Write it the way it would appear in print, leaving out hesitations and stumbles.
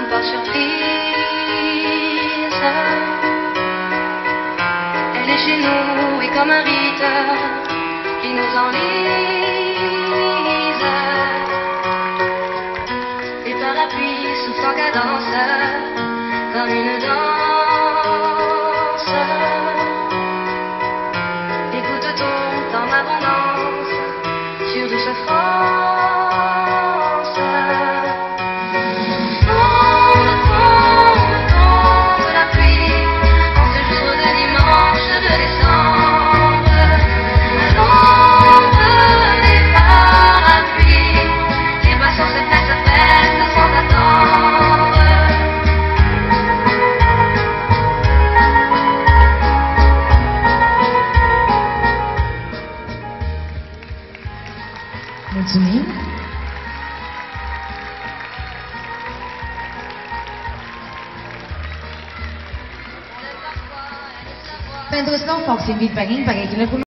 comme par surprise. Elle est chez nous et comme un rite qui nous enlise. Les parapluies soufflent en cadence comme une danse. Les gouttes tombent en abondance sur douce France. Tombe la pluie en ce jour de dimanche de décembre. À l'ombre des parapluies, les passants se pressent sans attendre. Mulțumim! Pentru că stau foc să invit pe Ring, pe care